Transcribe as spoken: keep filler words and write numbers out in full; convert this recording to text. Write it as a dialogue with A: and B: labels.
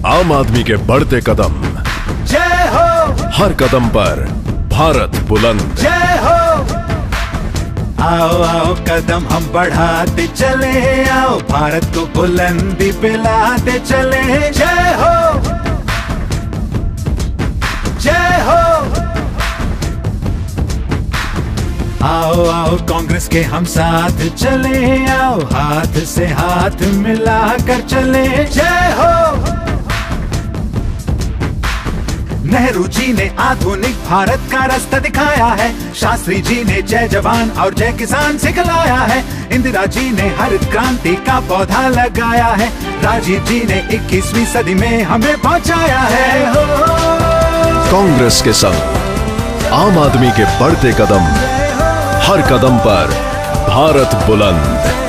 A: आम आदमी के बढ़ते कदम,
B: जय हो।
A: हर कदम पर भारत बुलंद,
B: जय हो। आओ आओ कदम हम बढ़ाते चले, आओ भारत को बुलंदी पिलाते चले। जय हो, जय हो। आओ आओ कांग्रेस के हम साथ चले, आओ हाथ से हाथ मिलाकर चले। जय हो। नेहरू जी ने आधुनिक भारत का रास्ता दिखाया है, शास्त्री जी ने जय जवान और जय किसान सिखलाया है, इंदिरा जी ने हरित क्रांति का पौधा लगाया है, राजीव जी ने इक्कीसवीं सदी में हमें पहुंचाया है। हो
A: कांग्रेस के संग आम आदमी के बढ़ते कदम, हर कदम पर भारत बुलंद।